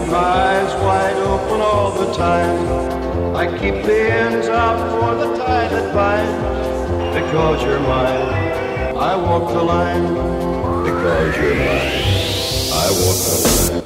keep my eyes wide open all the time. I keep the ends out for the tie that binds. Because you're mine, I walk the line. Because you're mine, I walk the line.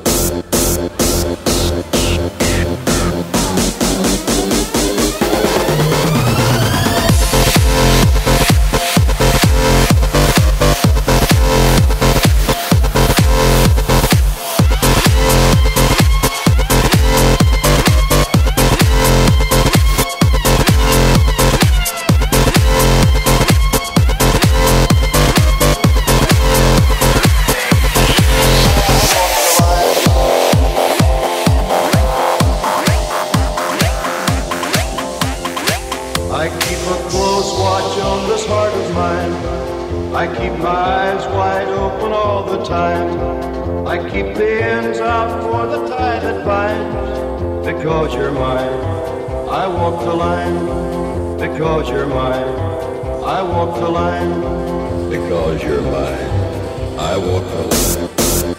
I keep a close watch on this heart of mine. I keep my eyes wide open all the time. I keep the ends out for the tie that binds. Because you're mine, I walk the line. Because you're mine, I walk the line. Because you're mine, I walk the line.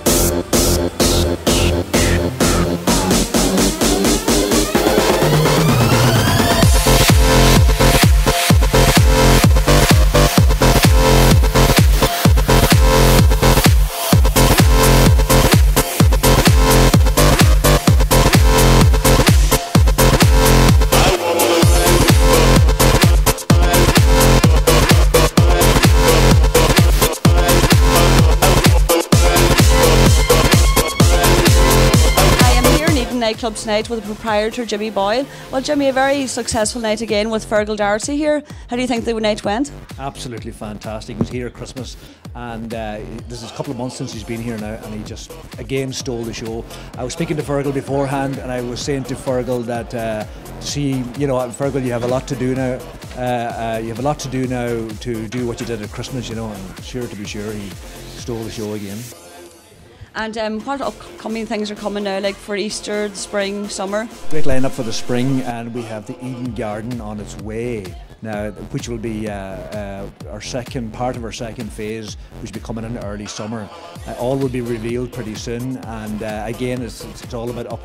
Nightclub tonight with the proprietor Jimmy Boyle. Well, Jimmy, a very successful night again with Fergal Darcy here. How do you think the night went? Absolutely fantastic. He was here at Christmas, and this is a couple of months since he's been here now, and he just again stole the show. I was speaking to Fergal beforehand, and I was saying to Fergal that Fergal, you have a lot to do now. You have a lot to do now to do what you did at Christmas, and sure to be sure he stole the show again. And what upcoming things are coming now, like for Easter, the spring, summer? Great lineup for the spring, and we have the Eden Garden on its way now, which will be our second phase, which will be coming in early summer. All will be revealed pretty soon, and again, it's all about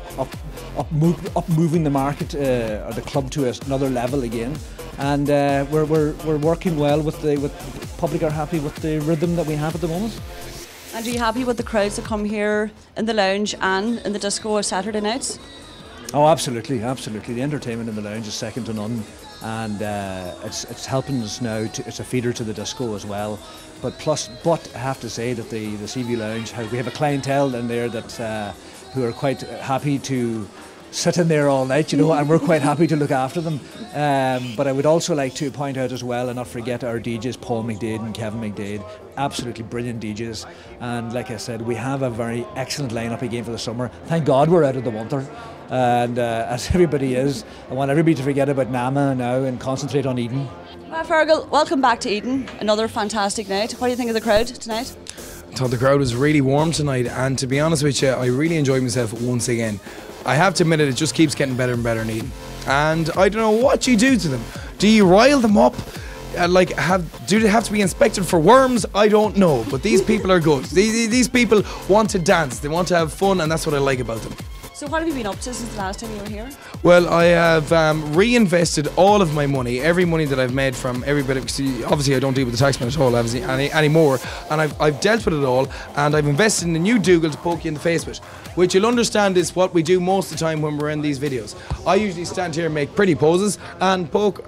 moving the market or the club to another level again. And we're working well with the public are happy with the rhythm that we have at the moment. And are you happy with the crowds that come here in the lounge and in the disco on Saturday nights? Oh, absolutely, absolutely. The entertainment in the lounge is second to none, and it's helping us now. It's a feeder to the disco as well. But I have to say that the CV Lounge, we have a clientele in there that who are quite happy to sit in there all night, and we're quite happy to look after them. But I would also like to point out as well, and not forget our DJs, Paul McDade and Kevin McDade, absolutely brilliant DJs. And like I said, we have a very excellent lineup again for the summer. Thank God we're out of the winter. And as everybody is, I want everybody to forget about Nama now and concentrate on Eden. Well, Fergal, welcome back to Eden. Another fantastic night. What do you think of the crowd tonight? I thought the crowd was really warm tonight, and to be honest with you, I really enjoyed myself once again. I have to admit it just keeps getting better and better in Eden. And I don't know what you do to them. Do you rile them up? Do they have to be inspected for worms? I don't know, but these people are good. These people want to dance, they want to have fun, and that's what I like about them. So what have you been up to since the last time you were here? Well, I have reinvested all of my money, every money that I've made from everybody. Obviously, I don't deal with the taxman at all anymore, and I've dealt with it all, and I've invested in a new Dougal to poke you in the face with, which you'll understand is what we do most of the time when we're in these videos. I usually stand here and make pretty poses and poke.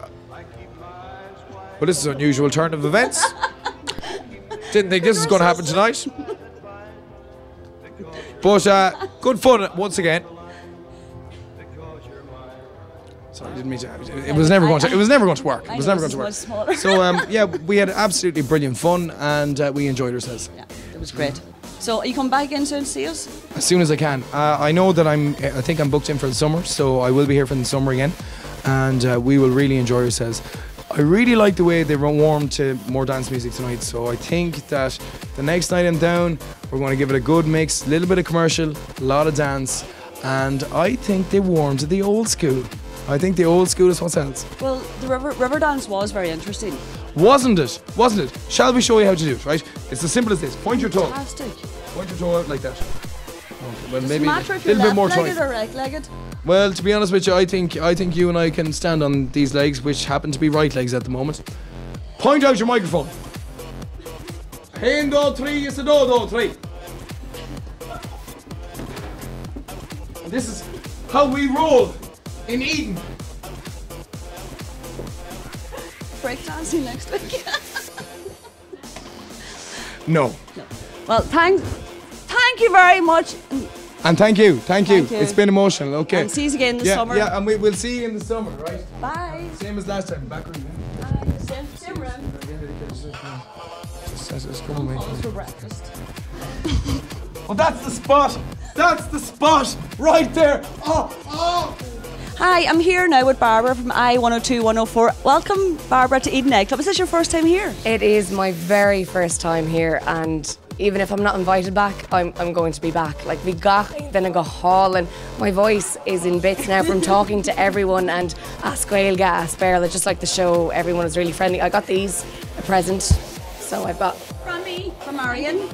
Well, this is an unusual turn of events. Didn't think this was going to happen tonight. But good fun once again. Sorry, didn't mean to. It was never going to. It was never going to work. It was never going to work. So yeah, we had absolutely brilliant fun, and we enjoyed ourselves. Yeah, it was great. So are you coming back again soon to see us? As soon as I can. I know that I think I'm booked in for the summer, so I will be here for the summer again, and we will really enjoy ourselves. I really like the way they warmed to more dance music tonight, so I think that the next night I'm down, we're going to give it a good mix, a little bit of commercial, a lot of dance, and I think they warmed to the old school. I think the old school is what sells. Well, the river dance was very interesting. Wasn't it? Wasn't it? Shall we show you how to do it, right? It's as simple as this. Point your toe. Fantastic. Point your toe out like that. Okay. well, Does maybe it a matter if you're little bit more left-legged time. or right-legged? Well, to be honest with you, I think you and I can stand on these legs, which happen to be right legs at the moment. Point out your microphone. Hen do three is a do three. And this is how we roll in Eden. Breakdancing next week. No. Well, thank you very much. And thank you. Thank you. It's been emotional. Okay. And see you again in the yeah, summer. Yeah, and we'll see you in the summer, right? Bye. Same as last time. Back room. Same room. Just come on, mate. For breakfast. Well, that's the spot. That's the spot right there. Oh. Hi, I'm here now with Barbara from i102 104. Welcome, Barbara, to Eden Nightclub. Is this your first time here? It is my very first time here, and even if I'm not invited back, I'm going to be back. Like, we got then I go hall, and my voice is in bits now from talking to everyone and ask Gailga, ask Berla, just like the show. Everyone is really friendly. I got these, a present, so I've got. From me, from Marion.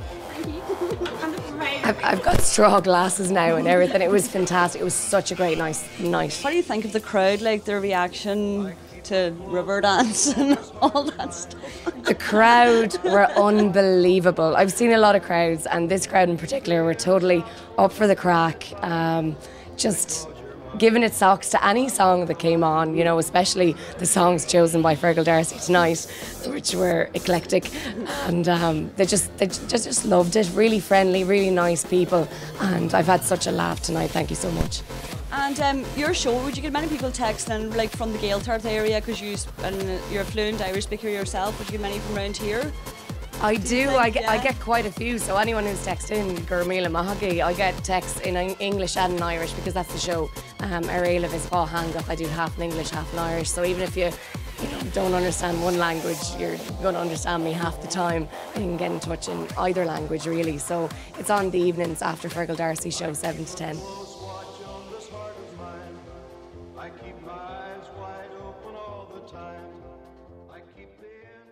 I've got straw glasses now and everything. It was fantastic. It was such a great night. What do you think of the crowd, like their reaction to river dance and all that stuff? The crowd were unbelievable. I've seen a lot of crowds, and this crowd in particular were totally up for the crack. Just giving it socks to any song that came on, you know, especially the songs chosen by Fergal Darcy tonight, which were eclectic, and they just loved it. Really friendly, really nice people, and I've had such a laugh tonight. Thank you so much. And your show, would you get many people texting, like from the Gaeltacht area, because you're a fluent Irish speaker yourself? Would you get many from around here? I do. think, I get quite a few. So anyone who's texting Gurmila Mahagi, I get texts in English and in Irish, because that's the show. Arela Vispa Hanguk, I do half in English, half in Irish. So even if you don't understand one language, you're going to understand me half the time. And you can get in touch in either language, really. So it's on the evenings after Fergal Darcy show, 7 to 10. I keep my eyes wide open all the time. I keep the